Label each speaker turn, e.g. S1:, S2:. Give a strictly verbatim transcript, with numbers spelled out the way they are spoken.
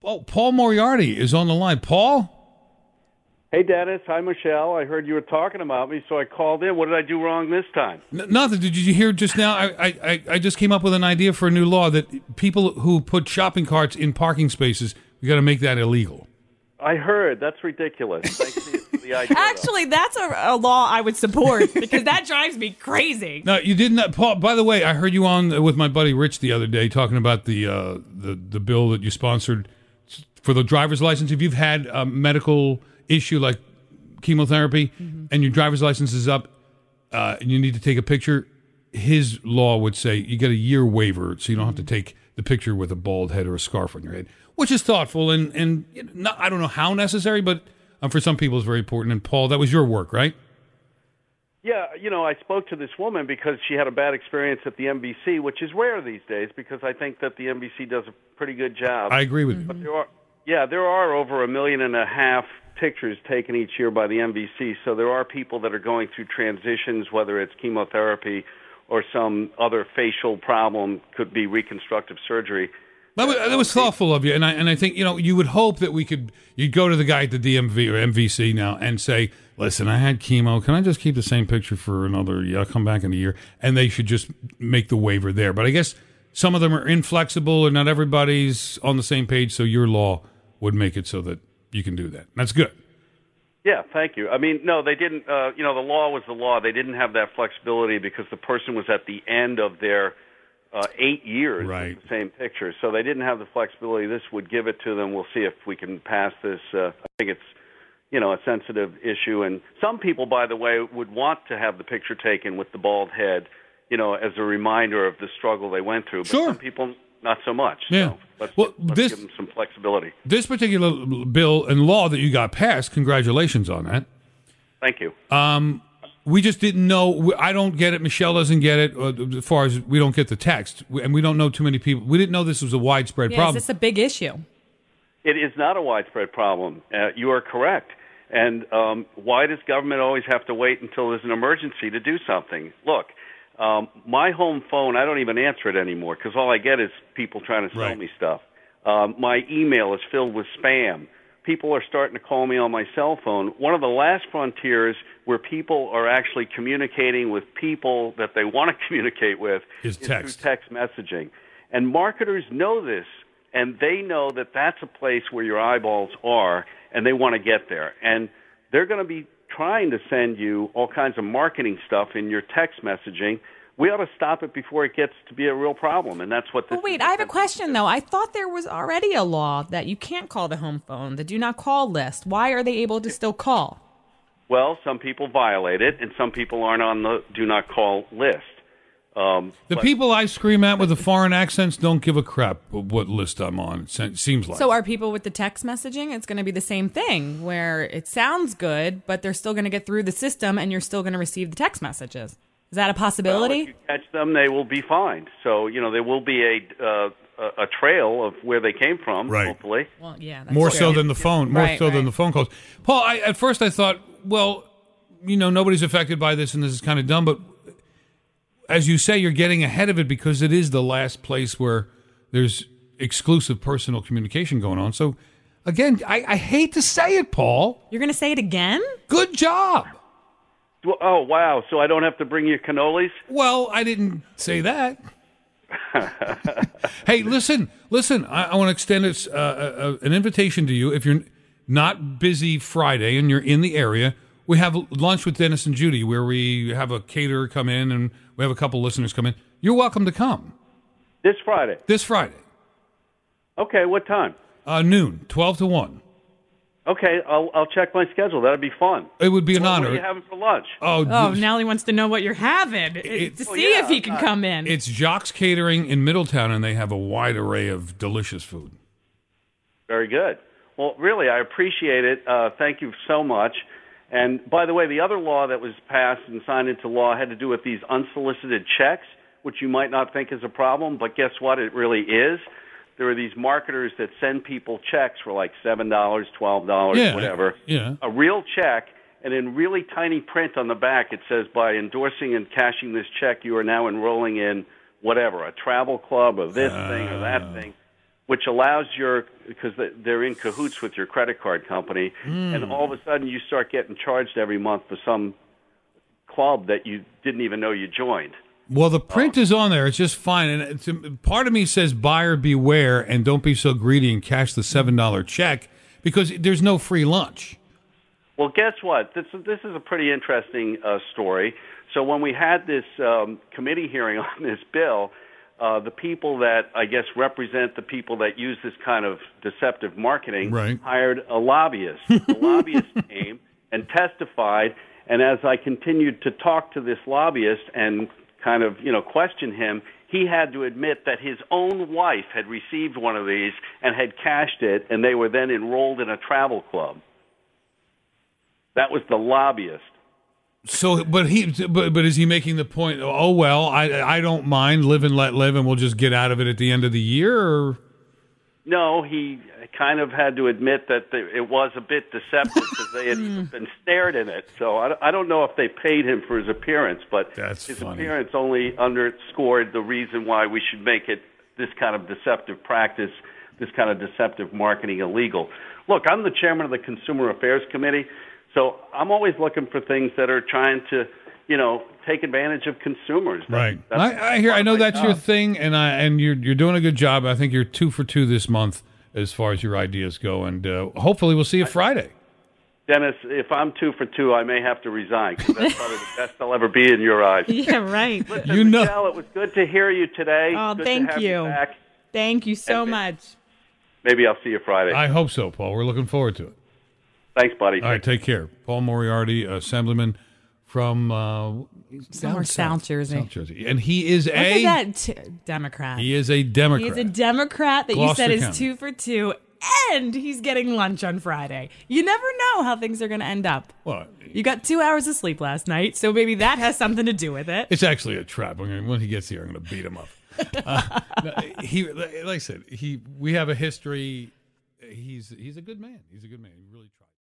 S1: Oh, Paul Moriarty is on the line. Paul?
S2: Hey, Dennis. Hi, Michelle. I heard you were talking about me, so I called in. What did I do wrong this time?
S1: N- nothing. Did you hear just now? I, I, I just came up with an idea for a new law that people who put shopping carts in parking spaces, we got to make that illegal.
S2: I heard. That's ridiculous. Thanks for the idea.
S3: Actually, that's a, a law I would support because that drives me crazy.
S1: No, you didn't. Paul, by the way, I heard you on with my buddy Rich the other day talking about the uh, the, the bill that you sponsored for the driver's license. If you've had a medical issue like chemotherapy mm-hmm. and your driver's license is up uh, and you need to take a picture, his law would say you get a year waiver so you don't have to take the picture with a bald head or a scarf on your head, which is thoughtful and, and not, I don't know how necessary, but um, for some people it's very important. And Paul, that was your work, right?
S2: Yeah, you know, I spoke to this woman because she had a bad experience at the N B C, which is rare these days because I think that the N B C does a pretty good job.
S1: I agree with you.
S2: But there are, yeah, there are over a million and a half pictures taken each year by the N B C, so there are people that are going through transitions, whether it's chemotherapy or some other facial problem, could be reconstructive surgery.
S1: That was, that was thoughtful of you, and I and I think you know you would hope that we could you'd go to the guy at the D M V or M V C now and say, listen, I had chemo. Can I just keep the same picture for another year? I'll come back in a year, and they should just make the waiver there. But I guess some of them are inflexible, and not everybody's on the same page. So your law would make it so that you can do that. That's good.
S2: Yeah, thank you. I mean, no, they didn't. Uh, you know, the law was the law. They didn't have that flexibility because the person was at the end of their uh, eight years
S1: right.
S2: with the same picture. So they didn't have the flexibility. This would give it to them. We'll see if we can pass this. Uh, I think it's, you know, a sensitive issue. And some people, by the way, would want to have the picture taken with the bald head, you know, as a reminder of the struggle they went through. But
S1: sure.
S2: some people, not so much.
S1: Yeah.
S2: So let's,
S1: well,
S2: let's
S1: this,
S2: give them some flexibility.
S1: This particular bill and law that you got passed, congratulations on that.
S2: Thank you.
S1: Um, we just didn't know. I don't get it. Michelle doesn't get it. Uh, as far as we don't get the text, and we don't know too many people. We didn't know this was a widespread
S3: yeah,
S1: problem.
S3: Is this a big issue?
S2: It is not a widespread problem. Uh, you are correct. And um, why does government always have to wait until there's an emergency to do something? Look, um, my home phone, I don't even answer it anymore because all I get is people trying to sell
S1: right.
S2: me stuff. Um, my email is filled with spam. People are starting to call me on my cell phone. One of the last frontiers where people are actually communicating with people that they want to communicate with
S1: is,
S2: is
S1: text.
S2: through text messaging. And marketers know this, and they know that that's a place where your eyeballs are, and they want to get there. And they're going to be trying to send you all kinds of marketing stuff in your text messaging. We ought to stop it before it gets to be a real problem, and that's what this
S3: Well, wait,
S2: is.
S3: I have a question, though. I thought there was already a law that you can't call the home phone, the do not call list. Why are they able to still call?
S2: Well, some people violate it, and some people aren't on the do not call list. Um,
S1: the
S2: but,
S1: people I scream at with the foreign accents don't give a crap what list I'm on, it seems like.
S3: So are people with the text messaging? It's going to be the same thing, where it sounds good, but they're still going to get through the system, and you're still going to receive the text messages. Is that a possibility?
S2: Well, if you catch them, they will be fined. So, you know, there will be a uh, a trail of where they came from,
S1: right.
S2: hopefully.
S3: Well, yeah, that's
S1: more
S3: true.
S1: so than the phone, more
S3: right,
S1: so
S3: right.
S1: than the phone calls. Paul, I, at first I thought, well, you know, nobody's affected by this, and this is kind of dumb. But as you say, you're getting ahead of it because it is the last place where there's exclusive personal communication going on. So, again, I, I hate to say it, Paul.
S3: You're going to say it again?
S1: Good job.
S2: Oh, wow. So I don't have to bring you cannolis?
S1: Well, I didn't say that. Hey, listen, listen. I, I want to extend this, uh, uh, an invitation to you. If you're not busy Friday and you're in the area, we have lunch with Dennis and Judy where we have a caterer come in and we have a couple listeners come in. You're welcome to come.
S2: This Friday?
S1: This Friday.
S2: Okay, what time?
S1: Uh, noon, twelve to one.
S2: Okay, I'll I'll check my schedule. That'd be fun.
S1: It would be an
S2: what,
S1: honor.
S2: What are you having for lunch?
S1: Oh,
S3: Oh,
S1: this-
S3: now he wants to know what you're having
S1: It-
S3: to
S2: Oh,
S3: see
S2: yeah,
S3: if he can
S2: uh,
S3: come in.
S1: It's Jacques Catering in Middletown, and they have a wide array of delicious food.
S2: Very good. Well, really, I appreciate it. Uh, thank you so much. And by the way, the other law that was passed and signed into law had to do with these unsolicited checks, which you might not think is a problem, but guess what? It really is. There are these marketers that send people checks for like seven dollars, twelve dollars,
S1: Yeah,
S2: whatever.
S1: yeah.
S2: A real check, and in really tiny print on the back, it says, by endorsing and cashing this check, you are now enrolling in whatever, a travel club or this
S1: Uh.
S2: thing or that thing. which allows your, because they're in cahoots with your credit card company, mm. and all of a sudden you start getting charged every month for some club that you didn't even know you joined.
S1: Well, the print is on there. It's just fine. And it's, part of me says buyer beware and don't be so greedy and cash the seven dollar check because there's no free lunch.
S2: Well, guess what? This, this is a pretty interesting uh, story. So when we had this um, committee hearing on this bill, uh, the people that, I guess, represent the people that use this kind of deceptive marketing
S1: right.
S2: hired a lobbyist. The lobbyist came and testified, and as I continued to talk to this lobbyist and kind of, you know, question him, he had to admit that his own wife had received one of these and had cashed it, and they were then enrolled in a travel club. That was the lobbyist.
S1: So, but he, but, but is he making the point? Oh well, I I don't mind live and let live, and we'll just get out of it at the end of the year. Or?
S2: No, he kind of had to admit that it was a bit deceptive because they had been snared in it. So I, I don't know if they paid him for his appearance, but
S1: That's
S2: his
S1: funny.
S2: appearance only underscored the reason why we should make it this kind of deceptive practice, this kind of deceptive marketing illegal. Look, I'm the chairman of the Consumer Affairs Committee. So I'm always looking for things that are trying to, you know, take advantage of consumers. That,
S1: right. I, I hear. I know that's job. your thing, and I and you're you're doing a good job. I think you're two for two this month as far as your ideas go, and uh, hopefully we'll see you Friday.
S2: Dennis, if I'm two for two, I may have to resign because that's probably the best I'll ever be in your eyes.
S3: Yeah, right.
S2: Listen,
S1: you know,
S2: Michele, it was good to hear you today.
S3: Oh,
S2: good
S3: thank
S2: to have
S3: you.
S2: you back.
S3: Thank you so
S2: and
S3: much.
S2: Maybe I'll see you Friday.
S1: I hope so, Paul. We're looking forward to it.
S2: Thanks, buddy.
S1: All right, take care. Paul Moriarty, Assemblyman from uh,
S3: Somewhere South Jersey.
S1: South Jersey. And he is
S3: Look
S1: a...
S3: at that t- Democrat.
S1: He is a Democrat.
S3: He is a Democrat that
S1: Gloucester
S3: you said is
S1: County.
S3: two for two, and he's getting lunch on Friday. You never know how things are going to end up.
S1: Well,
S3: You got two hours of sleep last night, so maybe that has something to do with it.
S1: it's actually a trap. I'm gonna, when he gets here, I'm going to beat him up. uh, no, he, like I said, he. we have a history. He's he's a good man. He's a good man. He really tried.